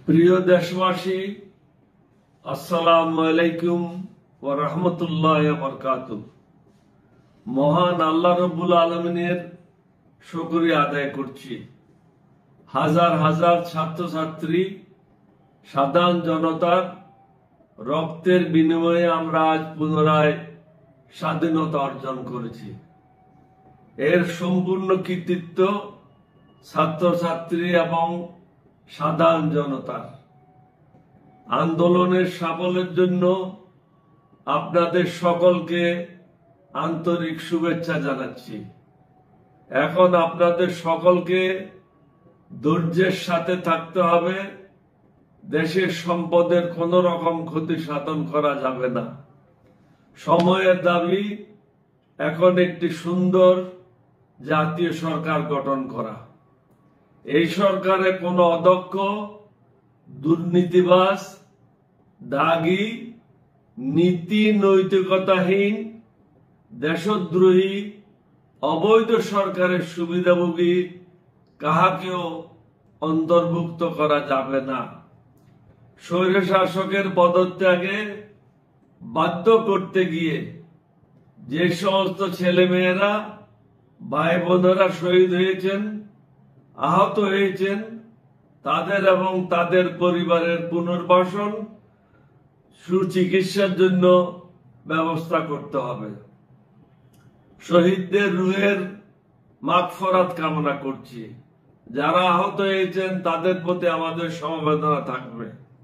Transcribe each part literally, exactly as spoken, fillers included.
প্রিয় দেশবাসী, আসসালামু আলাইকুম ওয়া রাহমাতুল্লাহি ওয়া বারাকাতুহু। মহান আল্লাহ রাব্বুল আলামিনের শুকরিয়া আদায় করছি। হাজার হাজার ছাত্রছাত্রী, সাধারণ জনতার রক্তের বিনিময়ে আমরা আজ পুনরায় স্বাধীনতা অর্জন করেছি। এর সম্পূর্ণ কৃতিত্ব ছাত্রছাত্রী এবং সাধারণ জনতার। আন্দোলনের সাফল্যের জন্য আপনাদের সকলকে আন্তরিক শুভেচ্ছা জানাচ্ছি। এখন আপনাদের সকলকে ধৈর্যের সাথে থাকতে হবে। দেশের সম্পদের কোন রকম ক্ষতি সাধন করা যাবে না। সময়ের দাবি এখন একটি সুন্দর জাতীয় সরকার গঠন করা। এই সরকারে কোনো অদক্ষ, দুর্নীতিবাজ, দাগী, নীতি নৈতিকতাহীন, দেশদ্রোহী, অবৈধ সরকারের সুবিধাভোগী কাহাকেও অন্তর্ভুক্ত করা যাবে না। স্বৈরশাসকের পদত্যাগে বাধ্য করতে গিয়ে যে সমস্ত ছেলেমেয়েরা, ভাই বোনেরা শহীদ হয়েছেন, আহত হয়েছেন, তাদের এবং তাদের পরিবারের পুনর্বাসন, সুচিকিৎসার জন্য ব্যবস্থা করতে হবে। শহীদদের রুহের মাগফিরাত কামনা করছি। যারা আহত হয়েছেন তাদের প্রতি আমাদের সমবেদনা থাকবে।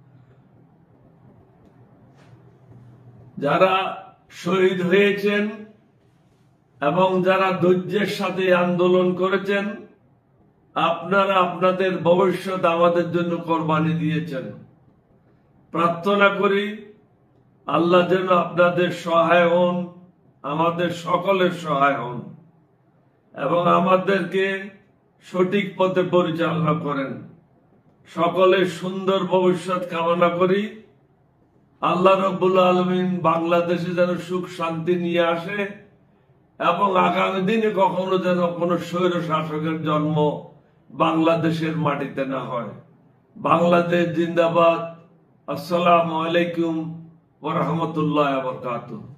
যারা শহীদ হয়েছেন এবং যারা ধৈর্যের সাথে আন্দোলন করেছেন, আপনারা আপনাদের ভবিষ্যৎ আমাদের জন্য কোরবানি দিয়েছেন। প্রার্থনা করি আল্লাহ যেন আপনাদের সহায় হন, আমাদের সকলের সহায় হন এবং আমাদেরকে সঠিক পথে পরিচালনা করেন। সকলের সুন্দর ভবিষ্যৎ কামনা করি। আল্লাহ রাব্বুল আলামিন বাংলাদেশে যেন সুখ শান্তি নিয়ে আসে এবং আগামী দিনে কখনো যেন কোন স্বৈর শাসকের জন্ম বাংলাদেশের মাটিতে না হয়। বাংলাদেশ জিন্দাবাদ। আসসালামু আলাইকুম ওয়া রাহমাতুল্লাহি ওয়া বারাকাতুহু।